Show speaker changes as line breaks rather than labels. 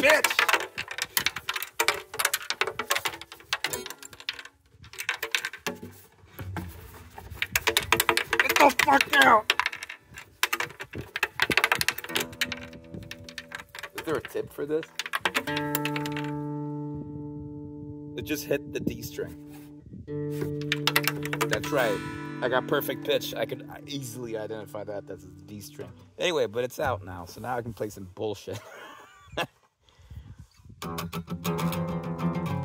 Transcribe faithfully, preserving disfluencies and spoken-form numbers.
pitch. Get the fuck out. Is there a tip for this? It just hit the D string. That's right. I got perfect pitch. I could easily identify that as a D string. Anyway, but it's out now, so now I can play some bullshit.